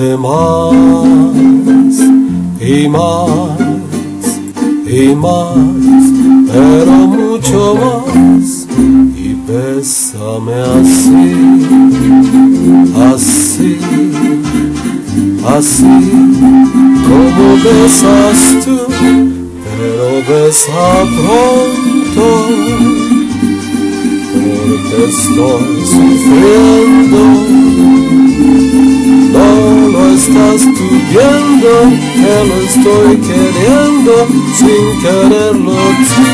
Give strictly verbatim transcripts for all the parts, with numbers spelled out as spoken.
acércate más y más y más, pero mucho más, y bésame así, así, así como besas tú, pero besa pronto, porque estoy sufriendo. No lo estás tú viendo, que lo estoy queriendo sin quererlo tú.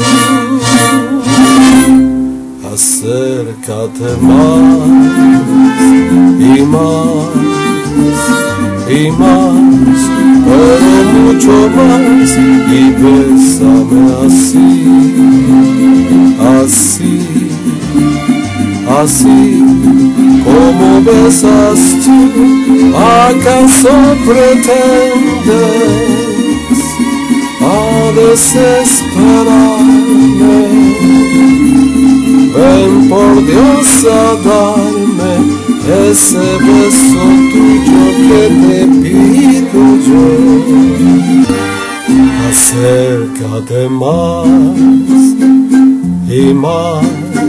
Acércate más y más y más, pero mucho más, y bésame así, así, así como besas tú. ¿Acaso pretendes a desesperarme? Ven por Dios a darme ese beso tuyo que te pido yo. Acércate más y más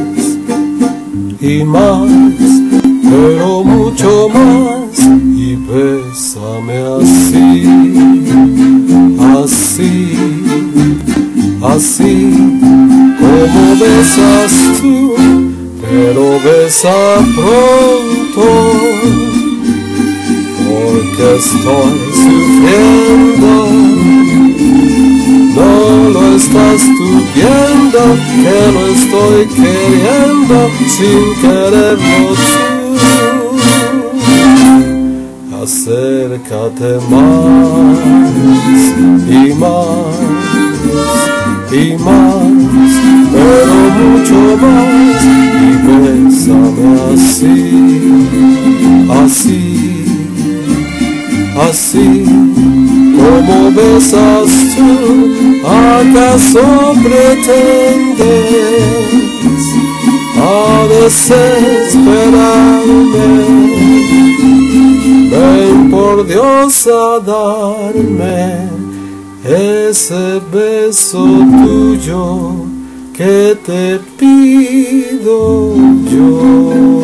y más, pero mucho más, y bésame así, así, así como besas tú, pero besa pronto, porque estoy sufriendo. No lo estás tú viendo, que lo estoy queriendo sin quererlo tú. Acércate más y más y más, pero mucho más, y bésame así, así, así como besas tú. ¿Acaso pretendes a desesperarme? Ven por Dios a darme ese beso tuyo que te pido yo.